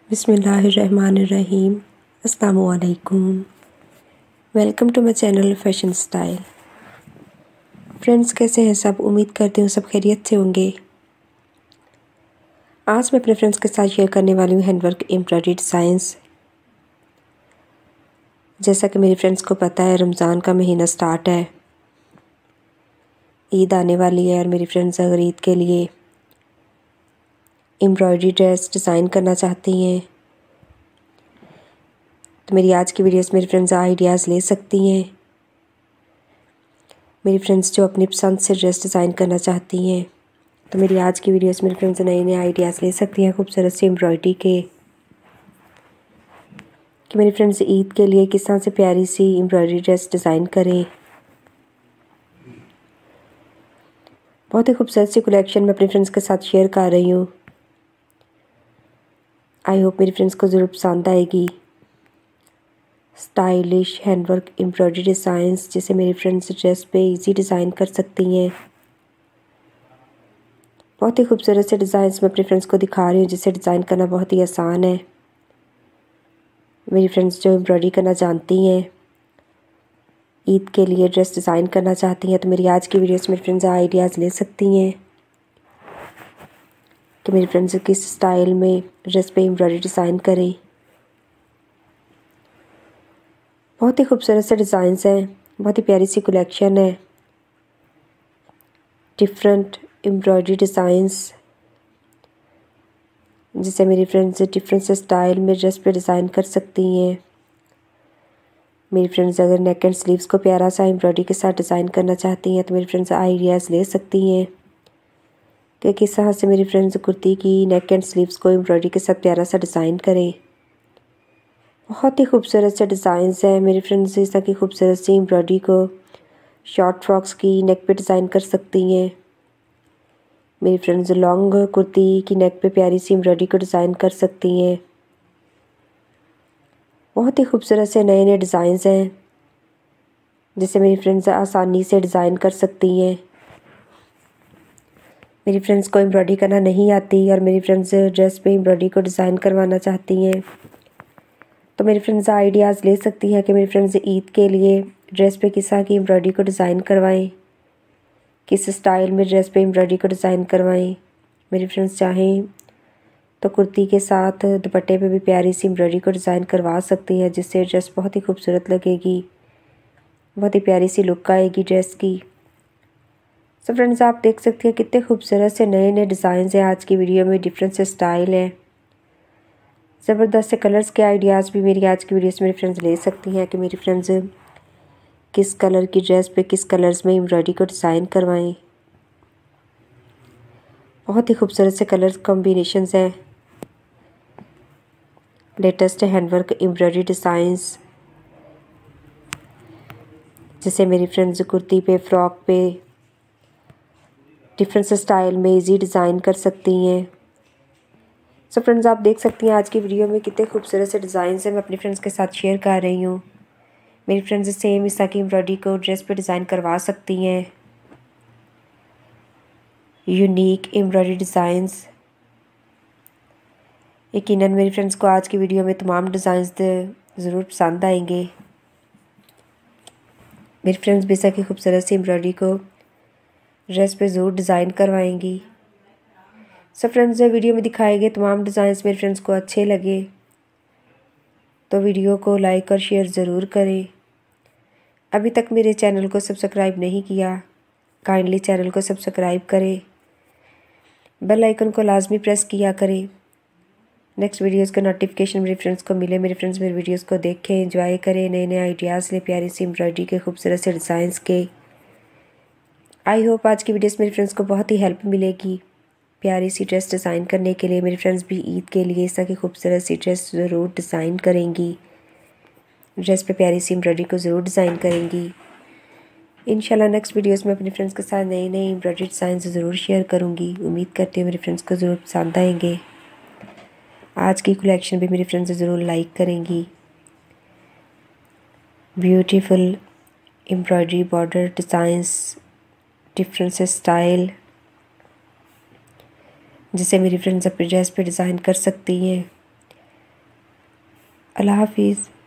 बिस्मिल्लाहिर्रहमानिर्रहीम। अस्सलामुअलैकुम। Welcome to my channel fashion style. Friends, कैसे हैं सब? उम्मीद करती हूँ सब खैरियत से होंगे। आज मैं अपने फ्रेंड्स के साथ शेयर करने वाली हूँ हैंडवर्क एम्ब्रॉयडरी डिज़ाइंस। जैसा कि मेरी फ्रेंड्स को पता है, रमज़ान का महीना स्टार्ट है, ईद आने वाली है और मेरी फ्रेंड्स अगर ईद के लिए एम्ब्रॉयडरी ड्रेस डिज़ाइन करना चाहती हैं तो मेरी आज की वीडियोस मेरी फ्रेंड्स आइडियाज़ ले सकती हैं। मेरी फ्रेंड्स जो अपनी पसंद से ड्रेस डिज़ाइन करना चाहती हैं तो मेरी आज की वीडियोस मेरी फ्रेंड्स नए नए आइडियाज़ ले सकती हैं खूबसूरत सी एम्ब्रॉयडरी के, कि मेरी फ्रेंड्स ईद के लिए किस तरह से प्यारी सी एम्ब्रॉयडरी ड्रेस डिज़ाइन करें। बहुत ही खूबसूरत सी कलेक्शन मैं अपने फ्रेंड्स के साथ शेयर कर रही हूँ। आई होप मेरी फ्रेंड्स को ज़रूर पसंद आएगी। स्टाइलिश हैंडवर्क एम्ब्रॉयडरी डिज़ाइंस जिसे मेरी फ्रेंड्स ड्रेस पे इजी डिज़ाइन कर सकती हैं। बहुत ही खूबसूरत से डिज़ाइंस मैं अपने फ्रेंड्स को दिखा रही हूँ जिसे डिज़ाइन करना बहुत ही आसान है। मेरी फ्रेंड्स जो एम्ब्रॉयडरी करना जानती हैं, ईद के लिए ड्रेस डिज़ाइन करना चाहती हैं तो मेरी आज की वीडियोस मेरी फ्रेंड्स आइडियाज़ ले सकती हैं कि मेरी फ्रेंड्स किस स्टाइल में ड्रेस पे एम्ब्रॉयडरी डिज़ाइन करें। बहुत ही खूबसूरत से डिज़ाइंस हैं, बहुत ही प्यारी सी कलेक्शन है। डिफरेंट एम्ब्रॉयडरी डिज़ाइंस जिसे मेरी फ्रेंड्स डिफरेंट से स्टाइल में ड्रेस पे डिज़ाइन कर सकती हैं। मेरी फ्रेंड्स अगर नेक एंड स्लीव्स को प्यारा सा एम्ब्रॉयडरी के साथ डिज़ाइन करना चाहती हैं तो मेरी फ्रेंड्स आइडियाज़ ले सकती हैं कि किस तरह से मेरी फ्रेंड्स कुर्ती की नेक एंड स्लीव्स को एम्ब्रॉयडरी के साथ प्यारा सा डिज़ाइन करें। बहुत ही खूबसूरत से डिज़ाइंस हैं। मेरी फ्रेंड्स इस तरह की खूबसूरत सी एम्ब्रॉयडरी को शॉर्ट फ्रॉक्स की नेक पे डिज़ाइन कर सकती हैं। मेरी फ्रेंड्स लॉन्ग कुर्ती की नेक पे प्यारी सी एम्ब्रॉयडरी को डिज़ाइन कर सकती हैं। बहुत ही खूबसूरत से नए नए डिज़ाइंस हैं जिसे मेरी फ्रेंड्स आसानी से डिज़ाइन कर सकती हैं। मेरी फ्रेंड्स को एम्ब्रॉयडरी करना नहीं आती और मेरी फ्रेंड्स ड्रेस पे एम्ब्रॉयडरी को डिज़ाइन करवाना चाहती हैं तो मेरी फ्रेंड्स आइडियाज़ ले सकती हैं कि मेरी फ्रेंड्स ईद के लिए ड्रेस पे किस तरह की एम्ब्रॉयडरी को डिज़ाइन करवाएं, किस स्टाइल में ड्रेस पे एम्ब्रॉयडरी को डिज़ाइन करवाएं। मेरी फ्रेंड्स चाहें तो कुर्ती के साथ दुपट्टे पे भी प्यारी सी एम्ब्रॉयडरी को डिज़ाइन करवा सकती हैं जिससे ड्रेस बहुत ही खूबसूरत लगेगी, बहुत ही प्यारी सी लुक आएगी ड्रेस की। सो फ्रेंड्स, आप देख सकती हैं कितने खूबसूरत से नए नए डिज़ाइन हैं आज की वीडियो में, डिफरेंट से स्टाइल है, ज़बरदस्त से कलर्स के आइडियाज़ भी मेरी आज की वीडियोस मेरी फ्रेंड्स ले सकती हैं कि मेरी फ्रेंड्स किस कलर की ड्रेस पे किस कलर्स में एम्ब्रॉयडरी को डिज़ाइन करवाएं। बहुत ही खूबसूरत से कलर कॉम्बिनेशंस हैं। लेटेस्ट हैंडवर्क एम्ब्रॉयडरी डिज़ाइंस जिसे मेरी फ्रेंड्स कुर्ती पे, फ्रॉक पे डिफरेंट से स्टाइल में इजी डिज़ाइन कर सकती हैं। सो फ्रेंड्स, आप देख सकती हैं आज की वीडियो में कितने खूबसूरत से डिज़ाइंस हैं मैं अपनी फ्रेंड्स के साथ शेयर कर रही हूँ। मेरी फ्रेंड्स सेम इस तरह की एम्ब्रॉयडरी को ड्रेस पे डिज़ाइन करवा सकती हैं। यूनिक एम्ब्रॉयडरी डिज़ाइंस, यकीनन मेरी फ्रेंड्स को आज की वीडियो में तमाम डिज़ाइंस ज़रूर पसंद आएंगे। मेरी फ्रेंड्स बेसा की खूबसूरत सी एम्ब्रॉयडरी को ड्रेस पे ज़रूर डिज़ाइन करवाएंगी। सो फ्रेंड्स, वीडियो में दिखाए गए तमाम डिज़ाइंस मेरे फ्रेंड्स को अच्छे लगे तो वीडियो को लाइक और शेयर ज़रूर करें। अभी तक मेरे चैनल को सब्सक्राइब नहीं किया, काइंडली चैनल को सब्सक्राइब करें, बेल आइकन को लाजमी प्रेस किया करें। नेक्स्ट वीडियोस का नोटिफिकेशन मेरे फ्रेंड्स को मिले। मेरे फ्रेंड्स मेरे वीडियोस को देखें, एंजॉय करें, नए नए आइडियाज़ लें प्यारी सी एम्ब्रॉयडरी के खूबसूरत से डिज़ाइंस के। आई होप आज की वीडियोस मेरे फ्रेंड्स को बहुत ही हेल्प मिलेगी प्यारी सी ड्रेस डिज़ाइन करने के लिए। मेरे फ्रेंड्स भी ईद के लिए इस तरह की खूबसूरत सी ड्रेस ज़रूर डिज़ाइन करेंगी, ड्रेस पे प्यारी सी एम्ब्रॉयडरी को ज़रूर डिज़ाइन करेंगी। इंशाल्लाह नेक्स्ट वीडियोस में अपने फ्रेंड्स के साथ नए नए एम्ब्रॉयडरी डिज़ाइन ज़रूर शेयर करूँगी। उम्मीद करती हूँ मेरे फ्रेंड्स को ज़रूर पसंद आएंगे। आज की कलेक्शन भी मेरे फ्रेंड्स ज़रूर लाइक करेंगी। Beautiful embroidery border designs, different से स्टाइल जिसे मेरी फ्रेंड्स अपनी ड्रेस पे डिज़ाइन कर सकती हैं। अल्लाह हाफिज़।